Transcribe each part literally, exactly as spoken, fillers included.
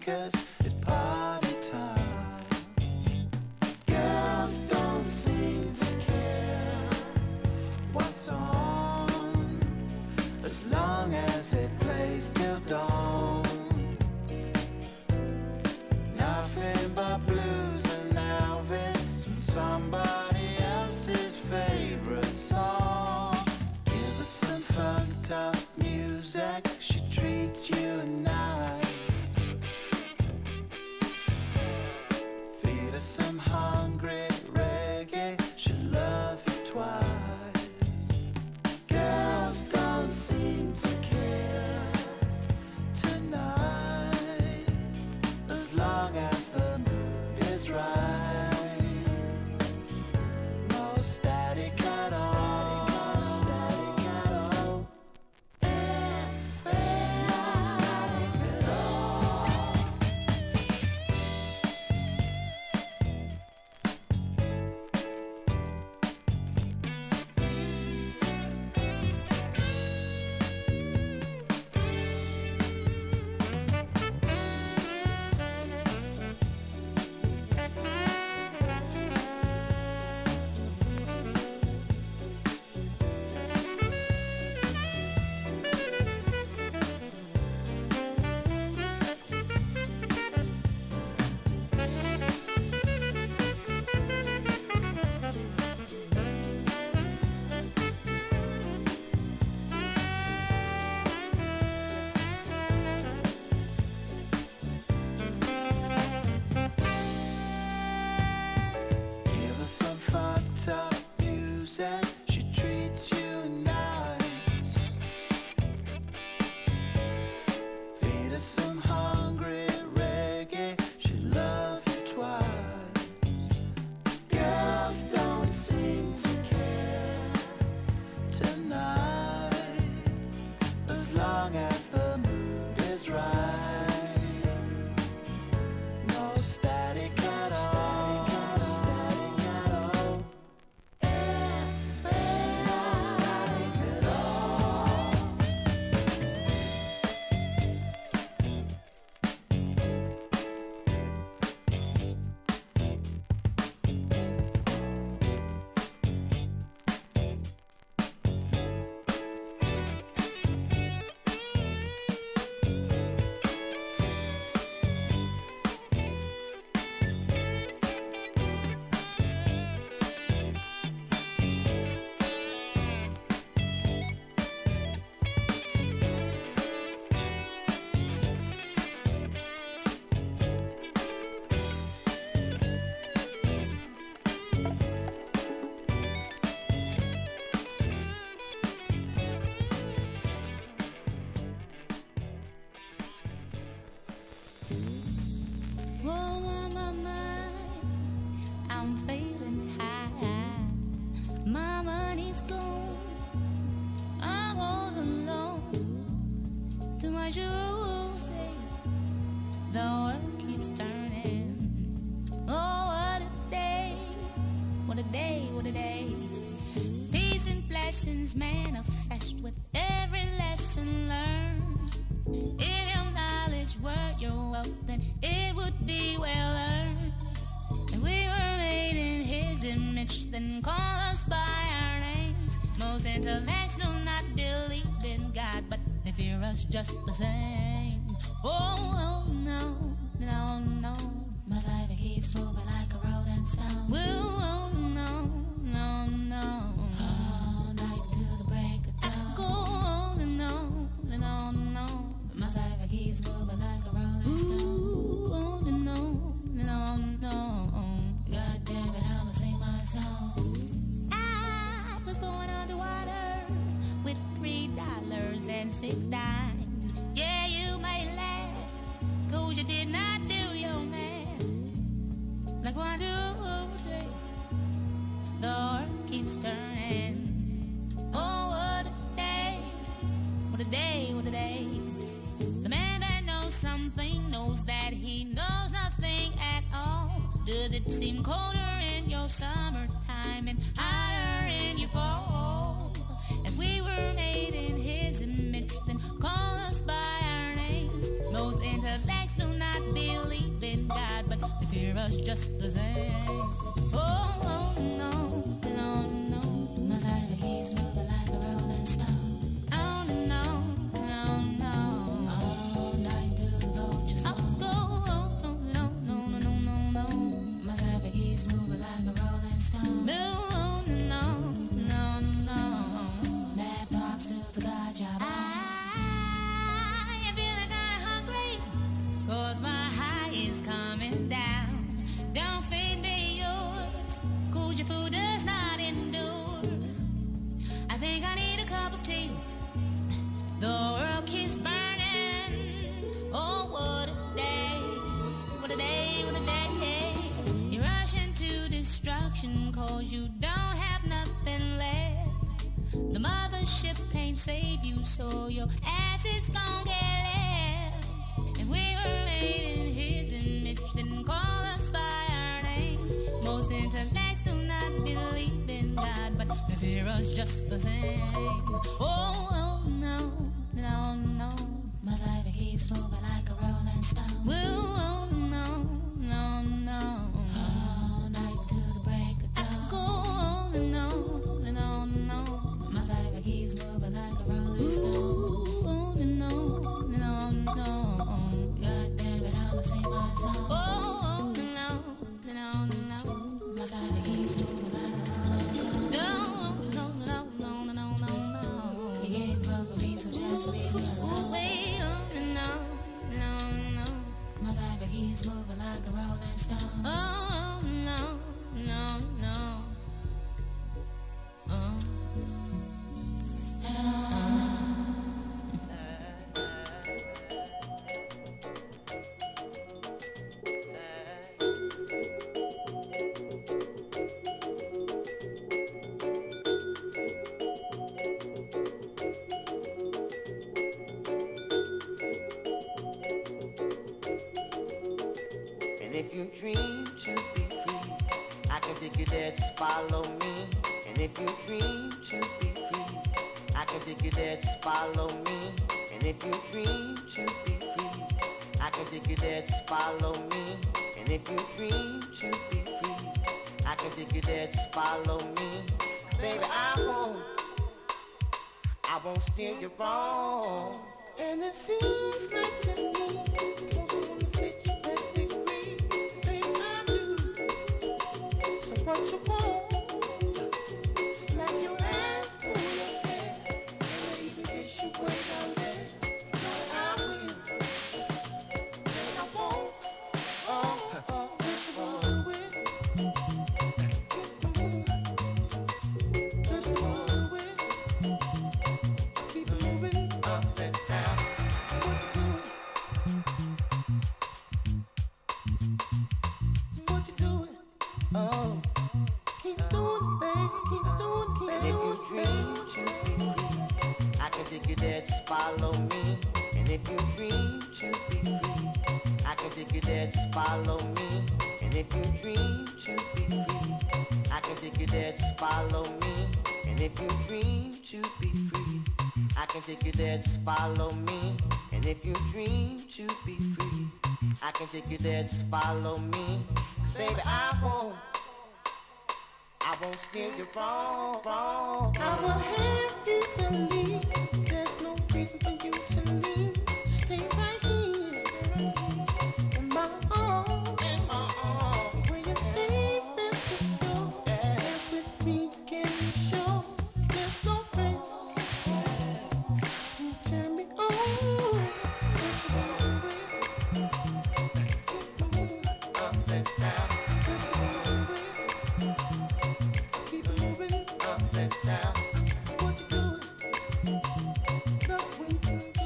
'cause it's party time. Girls don't seem to care what's on, as long as it plays till dawn. Nothing but blues and Elvis and somebody else's favorite song. Give us some funked up music, she treats you nice. Feed us some hungry reggae, she'll love you twice. Girls don't seem to care tonight, as long as the mood is right. No static at all, no static at all. Give us some fucked up music, she treats you nice. Feed us some hungry reggae, she'll love you twice. Girls don't seem to care tonight, as long as the mood is right. No static at all, no static at all. No static at all. Whoa, on my mind, I'm feeling high. My money's gone, I'm all alone. Too much losing, the world keeps turning. Oh, what a day, what a day, what a day. Peace and blessings manifest with every lesson learned. If your knowledge were your wealth, then it would be well earned. And we were made in his image, then call us by our names. Most intellects do not believe in God, but they fear us just the same. Oh, oh no, no, no. My life it keeps moving like a rolling stone. Whoa, oh no, no, no. All night to the break of dawn. I go on and on and on and on. My life it keeps moving like a rolling stone. Ooh, on and on and on and on. God damn it, I'ma sing my song. I was born underwater with three dollars and six dimes. Yeah, you may laugh, 'cause you did not do your math. Like one, two, three, the earth keeps turning. Oh, what a day, what a day, what a day. The man that knows something knows that he knows nothing at all. Does it seem colder in your summertime and hotter in your fall? If we were made in his image, then call us by our names. Most intellects do not be us just the same. Oh, oh no, no, no. My side keeps moving like a rolling stone. Oh, no, no, no. All night through the vultures. I'll go, oh, no, no, no, no, no, no. My side keeps moving like a rolling stone. No, no, no, no, no. Mad props to the God job. I feel like I'm hungry, 'cause my high is coming down. Don't feed me yours, 'cause your food does not endure. I think I need a cup of tea. The world keeps burning. Oh, what a day, what a day, what a day. You rush into destruction 'cause you don't have nothing left. The mothership can't save you, so your ass is gon' get left. If we were made in his image, then call us by our names. Most intellects do not believe in God, but they fear us just the same. Oh, oh no, no, no. My life keeps moving like a rolling stone. Whoa, oh no, no, no. All night till the break of dawn. I go on and on and on and on. My life keeps moving like a rolling stone. Ooh, on and on and on and on. God damn it, I'ma sing my song. Oh, on and on and on and on. My life keeps moving like a rolling stone. No, no, no, no, no, no, no. You can't fuck with me, so just leave me alone. Way on and on and on and on. My life keeps moving like a rolling stone. Oh, no, no, no. Oh. And on. And if you dream to be free, I can take you there, just follow me. And if you dream to be free, I can take you there, just follow me. And if you dream to be free, I can take you there, just follow me. And if you dream to be free, I can take you there, just follow me. 'Cause baby, I won't, I won't steer you wrong. And it seems like to me, most wanna fit your pedigree. Baby, I do. So what you want? Smack your ass, pull your hair, and even get you way down there. No, I will. And I won't. Oh, oh, just roll with. Just roll with. Keep moving Up and down. What you doing? What you doing? Oh. Keep doing it, baby. Keep doing it. Keep And if you doing dream it. to be free, I can take you there, just follow me. And if you dream to be free, I can take you there, just follow me. And if you dream to be free, I can take you there, just follow me. And if you dream to be free, I can take you there, just follow me. And if you dream to be free, I can take you there, just follow me. 'Cause baby, I won't, I won't steer you wrong, wrong. I will have you believe there's no reason for you to leave. Stay right here in my arms. In my arms. Where you're safe and secure. And with me, can you show there's no friends who turn me on? Just roll with. Keep moving. Up and down, Just roll with. Keep moving. up and down. What you doing? Look when you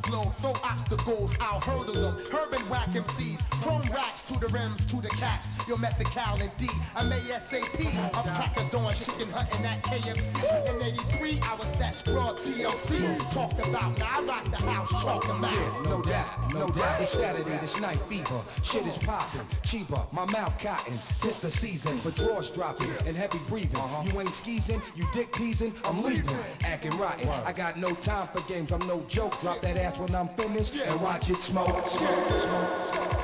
glow, throw obstacles, I'll hurdle them. Herb and whack M Cs, chrome racks to the rims, to the caps. Your methical and D, I'm ASAP. Up crack of dawn, chicken hunting at K F C. In eighty-three, I was that Stroud T L C. Talked about, now I rock the house, chalk them out. Yeah, no doubt, no doubt. It's Saturday, this night fever. Shit is popping, cheaper, my mouth cotton. Hit the season, but drawers dropping and heavy breathing. Uh-huh. You ain't skeezing, you dick teasing, I'm leaving. Acting rotten, I got no time for games, I'm no joke. Drop that ass when I'm finished and watch it smoke. Smoke, smoke, smoke,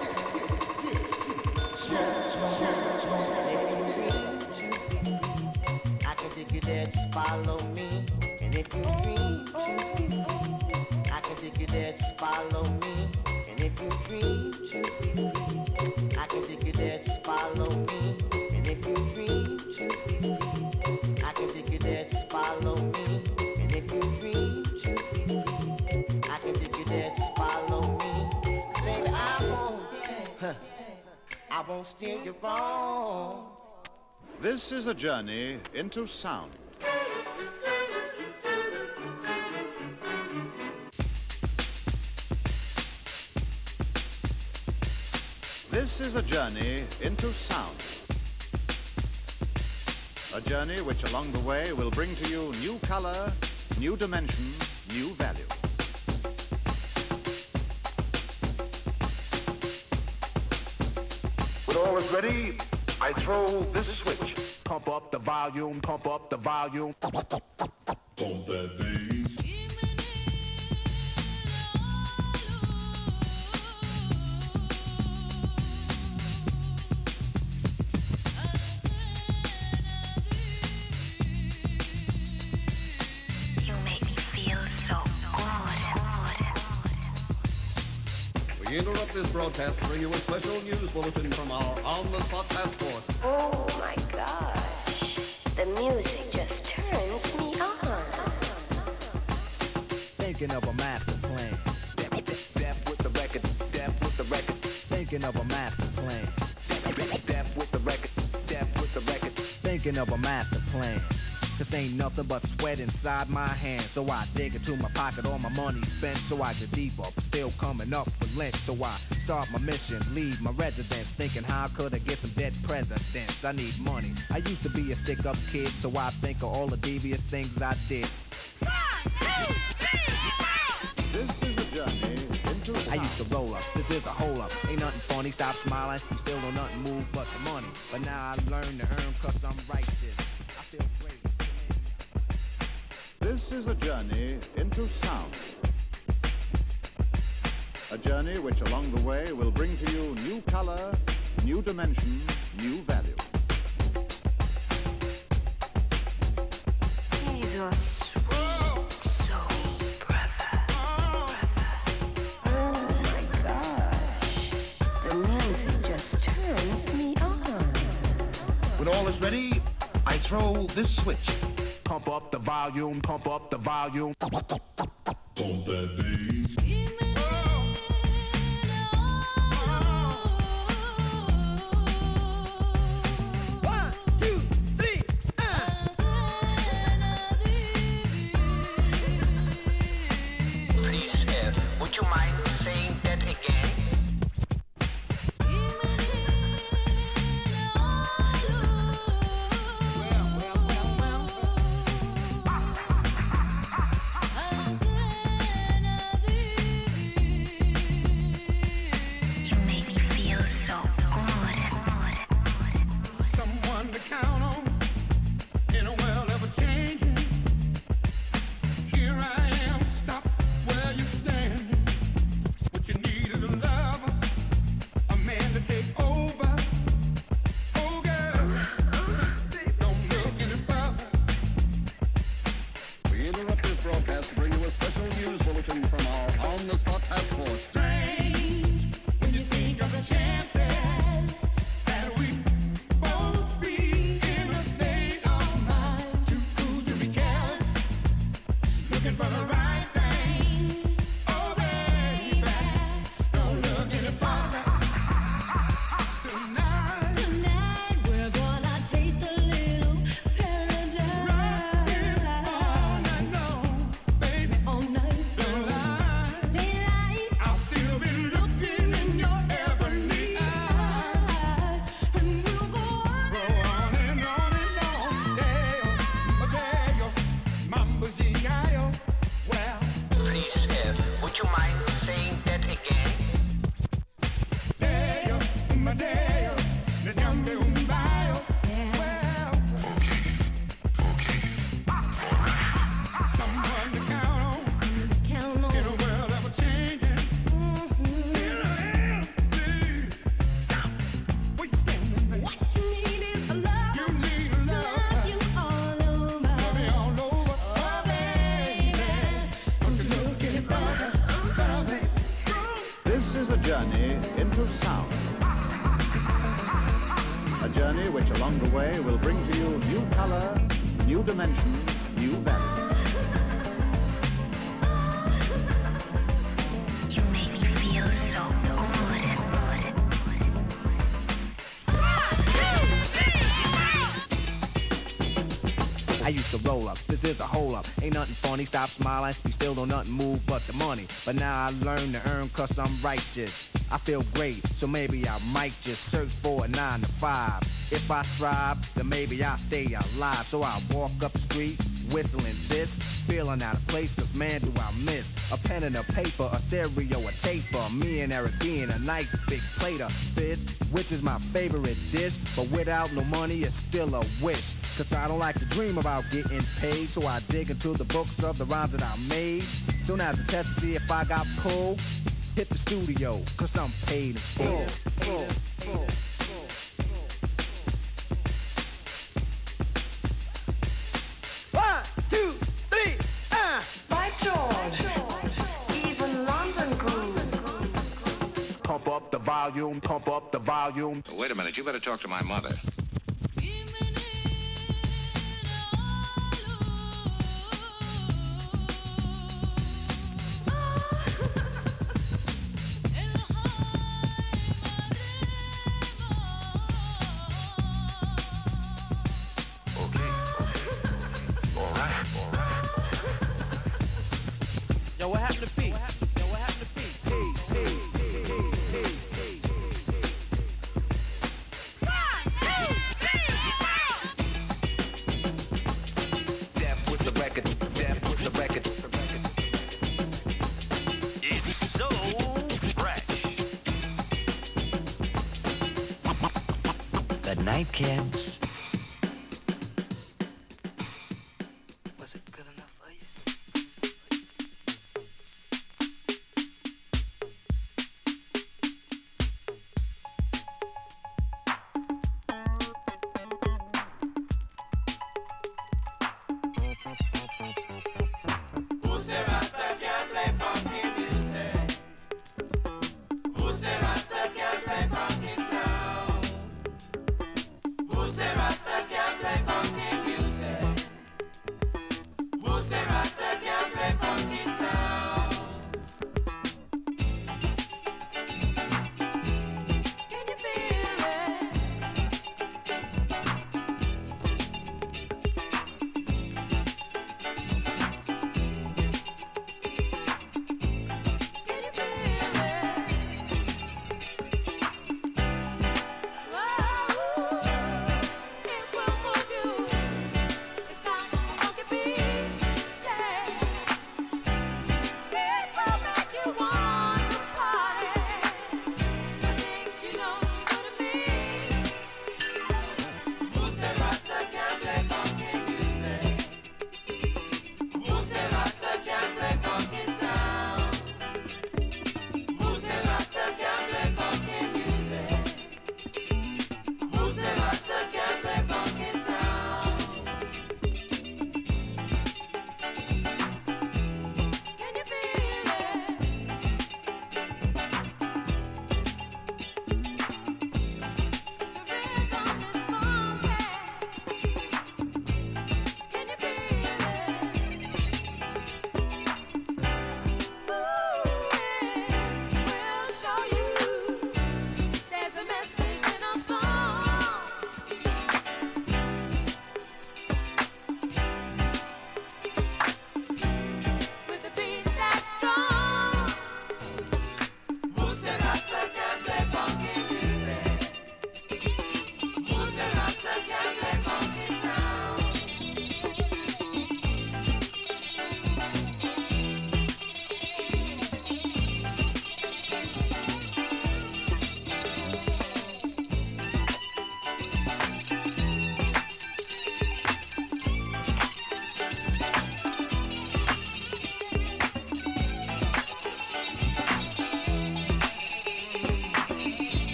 smoke, smoke, smoke. If you dream to be free, I can dig you there, just follow me. And if you dream to be free, I can dig you there, just follow me. And if you dream to be free, I can dig you there, just follow me. And if you dream to be free, I can dig you there, just follow me. And if you dream to be free, I can dig you there, just follow me. Baby, I won't, huh, I won't steer you wrong. This is a journey into sound. This is a journey into sound. A journey which along the way will bring to you new color, new dimension, new value. When all is ready, I throw this switch. Pump up the volume, pump up the volume. Pump that bass. We interrupt this broadcast to bring you a special news bulletin from our on-the-spot passport. Oh my gosh, the music just turns me on. Thinking of a master plan. Death with the record, death with the record. Thinking of a master plan. Death with the record, death with the record. Thinking of a master plan. This ain't nothing but sweat inside my hands. So I dig into my pocket, all my money spent. So I get deeper, but still coming up with lint. So I start my mission, leave my residence, thinking how could I get some dead presidents? I need money. I used to be a stick-up kid, so I think of all the devious things I did. One, two, three, four. This is a journey into sound. I used to roll up, this is a hole up. Ain't nothing funny, stop smiling. You still don't nothing move but the money. But now I learn to earn cause I'm righteous. I feel great. This is a journey into sound. A journey which along the way will bring to you new color, new dimension, new value. He's a sweet, sweet brother. Oh my gosh, the music just turns me on. When all is ready, I throw this switch. Pump up the volume, pump up the volume. Pump that bass. One, two, three, uh. Please, uh, would you mind saying that again? Overproof sound. A journey which along the way will bring to you new color, new dimension, new value. You make me feel so good. I used to roll up, this is a hole up. Ain't nothing funny, stop smiling. We still don't nothing move but the money. But now I learn to earn cause I'm righteous. I feel great, so maybe I might just search for a nine to five. If I strive, then maybe I'll stay alive. So I walk up the street, whistling this, feeling out of place, cause man do I miss a pen and a paper, a stereo, a taper. Me and Eric being a nice big plate of fish, which is my favorite dish. But without no money, it's still a wish. Cause I don't like to dream about getting paid, so I dig into the books of the rhymes that I made. So now to test to see if I got pulled, hit the studio, cause I'm paid in full. full, full, full. One, two, three, ah! By George, even London grew. Pump up the volume, pump up the volume. Wait a minute, you better talk to my mother. Yo, what happened to peace? Yo, what happened to peace? Peace, peace, peace, peace, peace. Death with the record, death with the record. It's so fresh. Good night, kids. Was it good enough for you? Who say Rasta can't play funky music? Who say Rasta can't play funky sound? Who say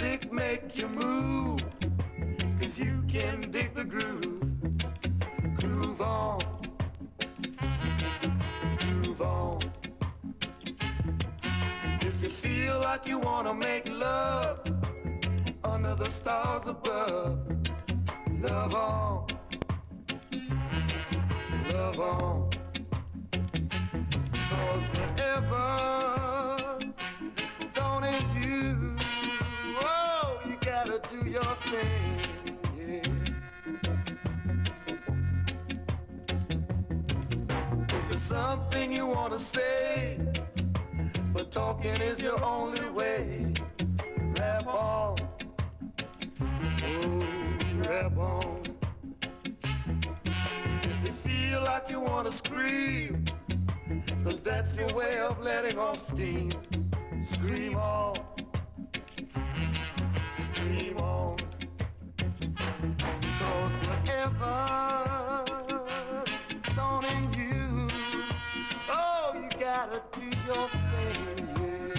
music make you move, 'cause you can dig the groove. Groove on, groove on. If you feel like you wanna make love under the stars above, love on, love on. 'Cause whatever don't it you, oh, you gotta do your thing, yeah. If there's something you wanna say, but talking is your only way, rap on, oh, rap on. If you feel like you wanna scream, 'cause that's your way of letting off steam, scream on, scream on. 'Cause whatever's dawning you, oh, you gotta do your thing, yeah.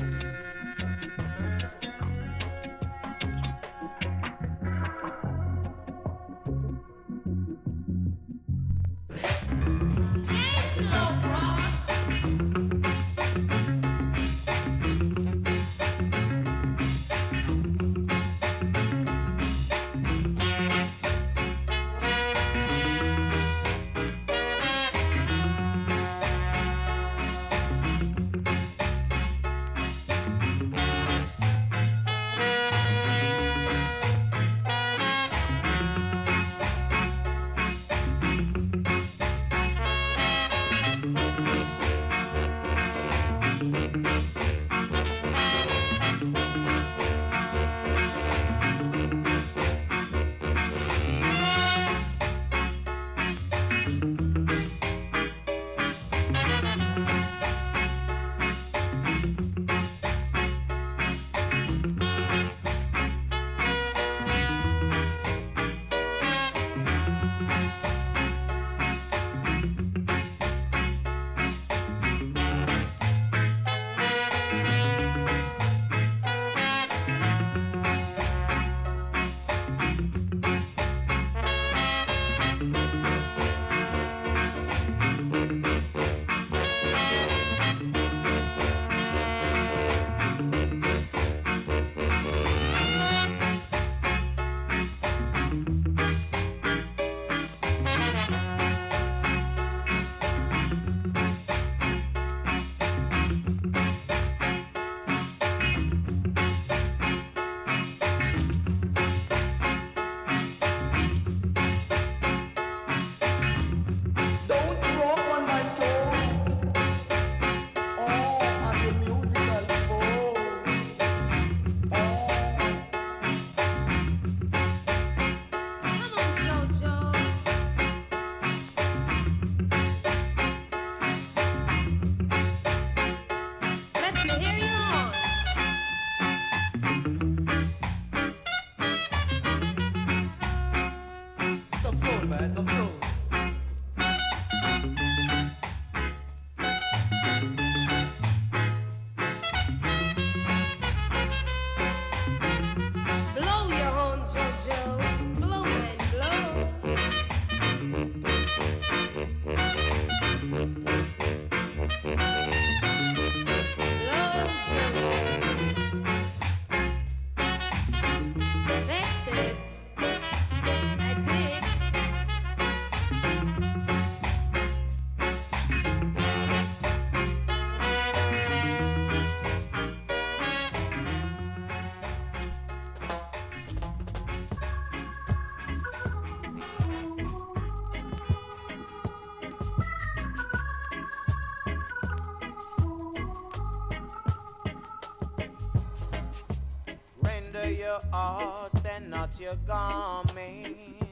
Your art and not your garment.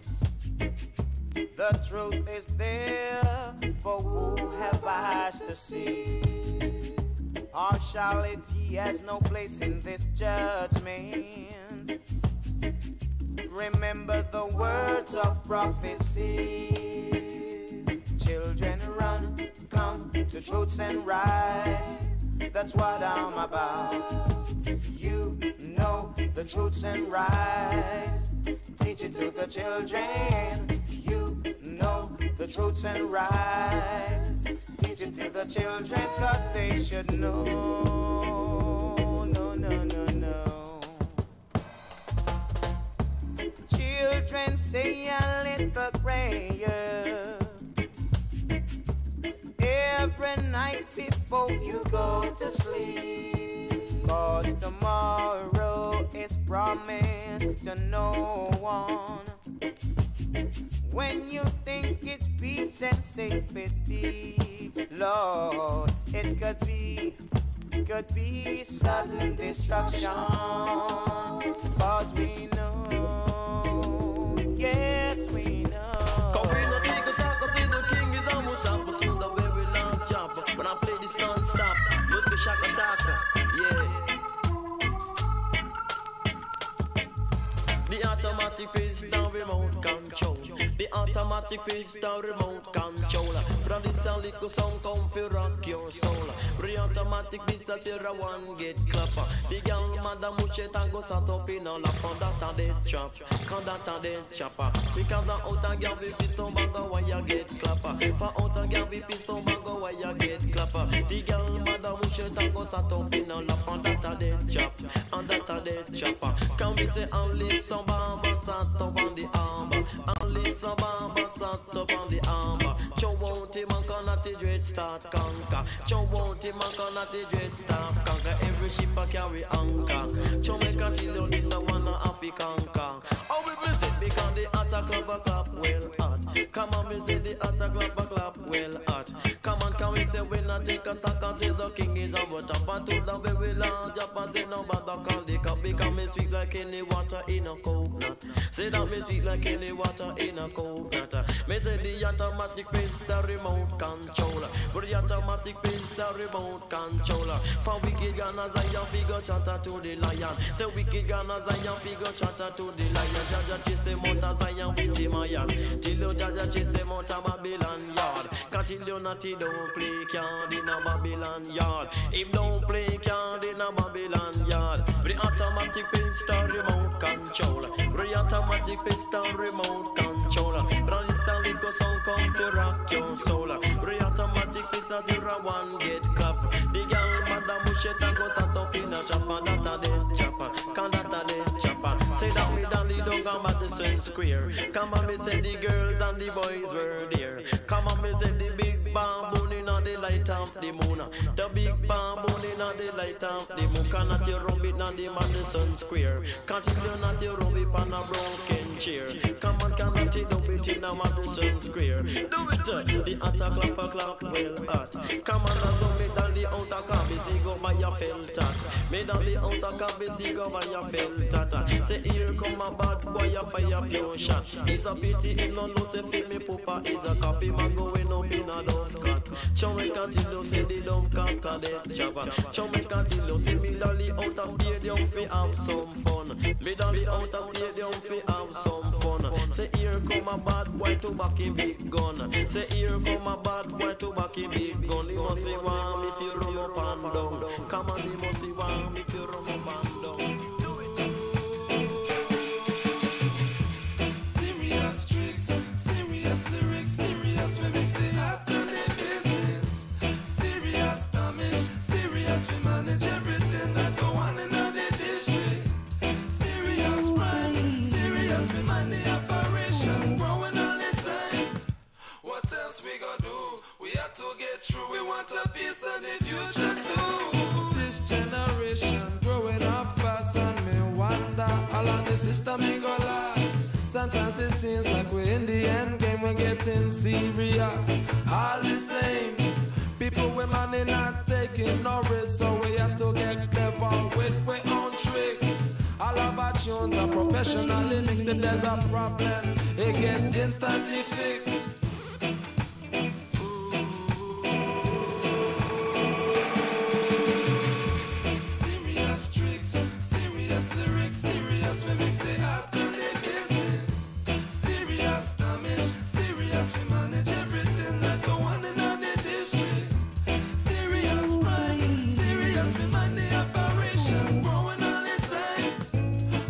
The truth is there, for who have eyes to see? Partiality has no place in this judgment. Remember the words of prophecy. Children run, come to truths and rights. That's what I'm about. You know the truths and rights. Teach it to the children. You know the truths and rights. Teach it to the children, cause they should know. No, no, no, no. Children, say a little prayer every night before you go to sleep, cause tomorrow is promised to no one. When you think it's peace and safety, Lord, it could be, could be sudden destruction, cause we know, yes we know. Cause we no take a stock, cause the king is almost up to the very last job. When I play this non-stop, look the shock attacker, yeah. The automatic pistol remote control. The automatic pistol remote controller. But this a little song come fi rock your soul. The automatic pistol zero one get clapper. The girl madam much it and go sat up in a lap on that a dead chop. Can that a dead chopper. Because the outer girl with pistol bag a why you get clapper. For outer girl with pistol bag a why you get clapper. The girl madam much it and go sat up in a lap on that a dead chop. On that a dead chopper. Can we say only some Baba sat up on the armor. Only some Baba sat up on the armor. Chow won't him and cannot the dread start conquer. Chow won't him and cannot the dread start conquer. Every ship a carry anchor. Chow make a chill on this a wanna happy conquer. Oh we miss it because the attack club a clap well hot. Come on me say the attack club a clap well hot. Come on can we say we not take a stock and say the king is on top. And to the very large up and say no bother call the cup. Because me sweet like any water in a coconut. Say that me sweet like any water in a coconut. Me say the automatic pistol remote controller. But the automatic pistol remote controller. For wicked Ghana Zion figure chatter to the lion. Say wicked Ghana Zion figure chatter to the lion. Jaja chase them out of Zion with him iron. Till you Jaja chase them out of Babylon yard. Cause till you natty don't play card in a Babylon yard. If don't play card in a Babylon yard. The automatic pistol remote controller. The automatic pistol remote controller. Run this a little song come to rock your soul. The automatic pistol zero one get clap. The girl madam mush it and go sat up in a chopper. That a dead chopper. Can that a dead chopper. Say that me down the dog and Madison Square. Come on me say the girls and the boys were there. Come on me say the big bamboo in the light of the moon. The big bamboo in the light of the moon. Cannot you rub it on the Madison Square. Can't you not you rub it on a broken chair. Come on cannot you do it in a Madison Square. Do it uh, the attack clap a clap well hot. Come on and so me down the outer cabin go by your felt tat. Me down the outer cabin go by your felt tat. Say here come a bad boy a fire pure shot. It's a pity him no know say feel me poopa is a copy man going up in a love cut. Chow me cantillo say the love cut a dead jabba. Chow me cantillo say me down the outer stadium fi have some fun. Me down the outer stadium fi have some fun. Say here come a bad boy to back him big gun. Say here come a bad boy to back him big gun. He must say warm if you run up and down. Come on, he must say warm if you run up and down. Serious tricks, serious lyrics, serious we mix the art and the business. Serious damage, serious we manage everything that go on in the district. Serious crime, serious we man the operation, growing all the time. What else we gonna do? We have to get through. We want a piece of the future too. This generation growing up fast and me wonder how long the system ain't gonna last. Sometimes it seems like we're in the end game, we're getting serious. All the same, people with money not taking no risk, so we have to get clever with our own tricks. All of our tunes are professionally mixed. If there's a problem, it gets instantly fixed. Serious tricks, serious lyrics, serious we mix the art and the business. Serious damage, serious we manage everything that go on in the district. Serious crime, serious we man the operation, growing all the time.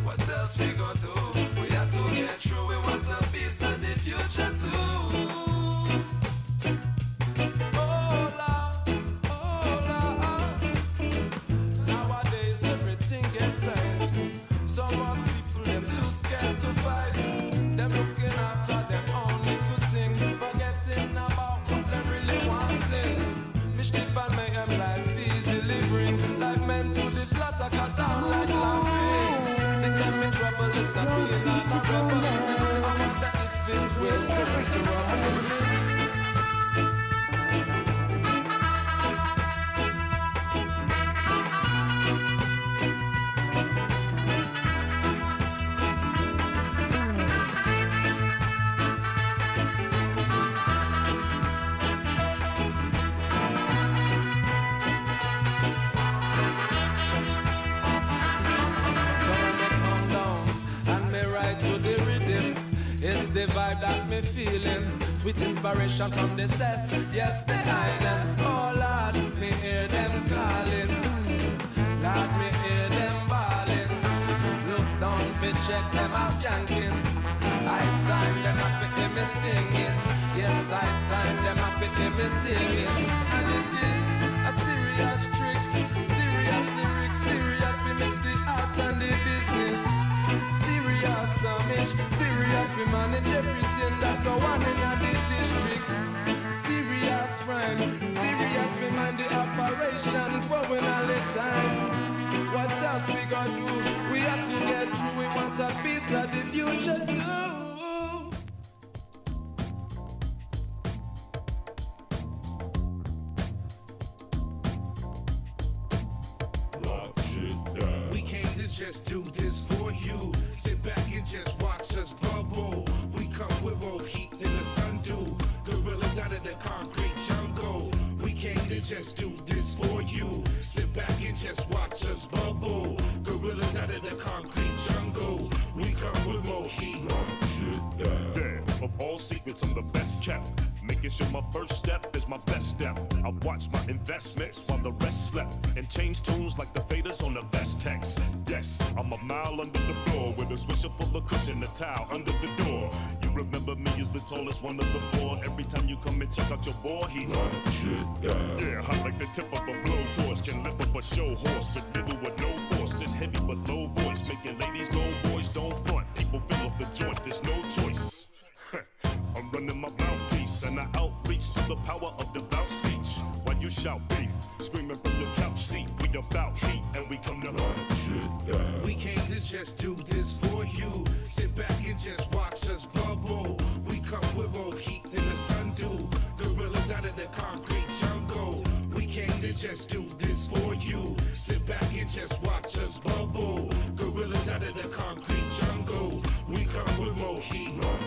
feeling. Sweet inspiration from the cess. Yes, the highness. Oh Lord, me hear them calling. Lord, me hear them bawling. Look down fi check them a skanking. I time them a fi hear me singing. Yes, I time them a fi hear me singing. And it is a serious tricks, serious lyrics, serious we mix the art and the business. Serious damage, serious we manage everything that go on in the district. Serious crime, serious we mind the operation growing all the time. What else we gonna do? We have to get through, we want a piece of the future too. Just do this for you. Sit back and just watch us bubble. We come with more heat than the sun do. Gorillas out of the concrete jungle. We came to just do this for you. Sit back and just watch us bubble. Gorillas out of the concrete jungle. We come with more heat. Yeah, of all secrets, I'm the best kept. Making sure my first step is my best step. I watch my investments while the rest slept. And change tunes like the faders on the best text. Yes, I'm a mile under the floor with a swisher full of cushion, a towel under the door. You remember me as the tallest one of the four. Every time you come and check out your boy, he yeah, hot like the tip of a blowtorch. Can lift up a show horse, but little with no force. This heavy but low voice, making ladies go, boys don't front. People fill up the joint, there's no choice. I'm running my mouthpiece and I outreach to the power of devout speech. While you shout beef, screaming from your couch seat. We about heat and we come to run shit. We came to just do this for you. Sit back and just watch us bubble. We come with more heat than the sun do. Gorillas out of the concrete jungle. We came to just do this for you. Sit back and just watch us bubble. Gorillas out of the concrete jungle. We come with more heat.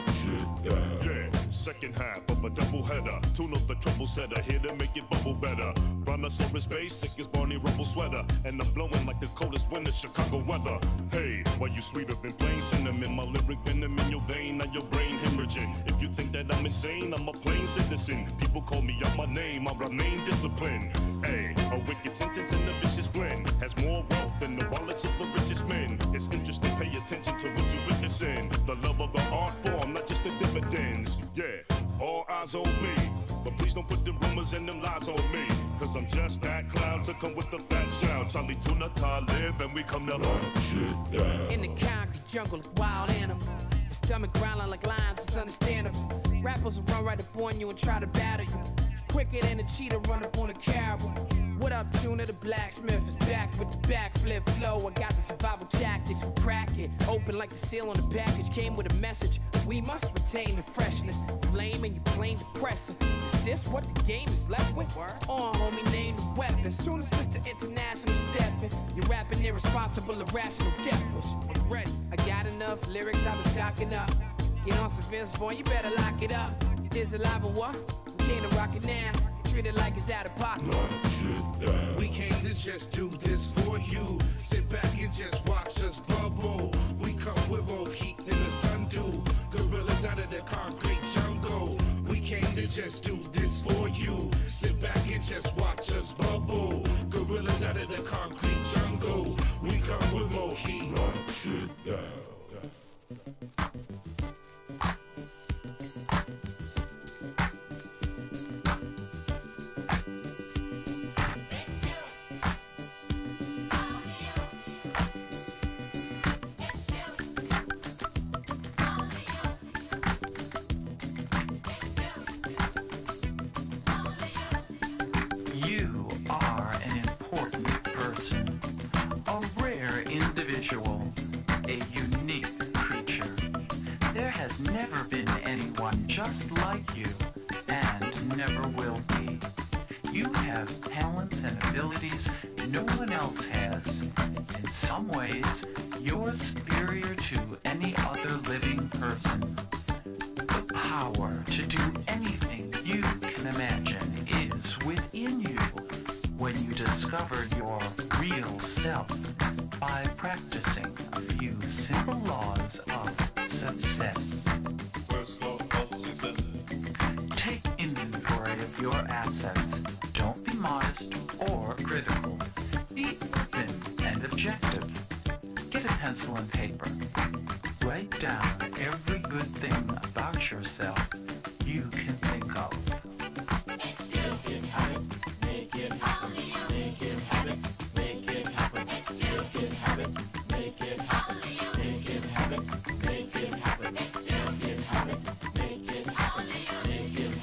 Yeah, second half of a double header. Tune up the triple setter, here to make it bubble better. Brontosaurus base, thick as Barney Rubble sweater. And I'm blowing like the coldest winter Chicago weather. Hey, why you sweeter than plain cinnamon? My lyric venom in your vein, now your brain hemorrhaging. If you think that I'm insane, I'm a plain citizen. People call me out my name, I remain disciplined. Hey, a wicked sentence and a vicious blend. Has more wealth than the wallets of the richest men. It's interesting, pay attention to what you're witnessing. The love of the art form, not just the dividends. Yeah, all eyes on me. But please don't put them rumors and them lies on me. Cause I'm just that clown to come with the fat sound. Charlie Tuna, Talib, and we come to run shit down. In the concrete jungle like wild animals. Your stomach growling like lions, it's understandable. Rappers will run right up on you and try to battle you. Quicker than a cheetah run up on a caribou. What up, Tuna? The blacksmith is back with the backflip flow. I got the survival tactics, we crack it. Open like the seal on the package, came with a message. We must retain the freshness. You lame and you plain depressing. Is this what the game is left with? It's on, homie, name the weapon. Soon as Mister International stepping, you're rapping irresponsible, irrational, devilish. I'm ready, I got enough lyrics, I've been stocking up. Get on some Vince Vaughn, you better lock it up. Is it live or what? We came to rock it now. Treat it like it's out of pocket. We came to just do this for you. Sit back and just watch us bubble. We come with more heat than the sun do. Gorillas out of the concrete jungle. We came to just do this for you. Sit back and just watch us bubble. Gorillas out of the concrete jungle. We come with more heat. Just like you, and never will be. You have talents and abilities no one else has. In some ways, you're superior to any other living person. The power to do anything you can imagine is within you when you discovered your real self by practicing a few simple laws of success. First law of success pencil and paper. Write down every good thing about yourself you can think of. Make it happen, make it happen, make it happen, make it happen, make it happen, make it happen, make it happen, make it happen, make it happen, make it happen, make it happen, make it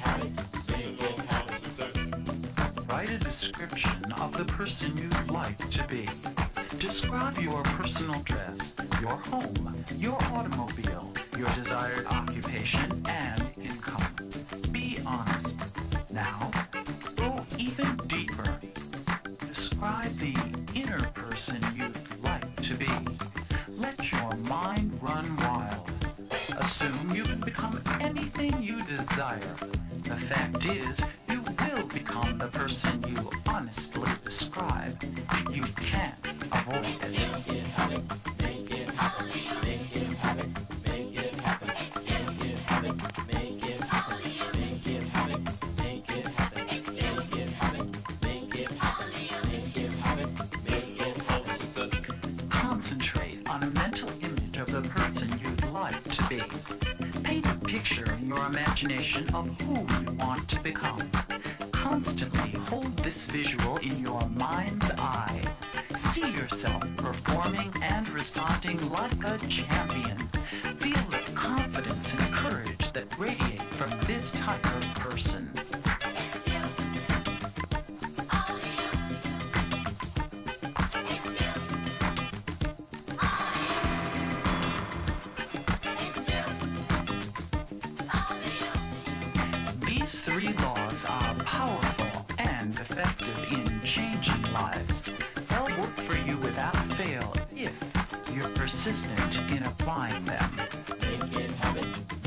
happen. Write a description of the person you'd like to be. Describe your personal dress, your home, your automobile, your desired occupation, and income. Be honest. Now, go even deeper. Describe the inner person you'd like to be. Let your mind run wild. Assume you can become anything you desire. The fact is, you will become the person you honestly describe. You can't avoid it. Make it happen, make it happen, make it happen, make it happen, make it happen, make it happen, make it happen, make it happen, make it happen, make it happen, make it happen, make it happen. Concentrate on a mental image of the person you'd like to be. Paint a picture in your imagination of who you want to become. Constantly hold this visual in your mind's eye. See yourself performing and responding like a champion. Feel the confidence and courage that radiate from this type of person. These three laws are powerful and effective in changing lives. They'll work for you without fail if you're persistent in applying them. Make it happen.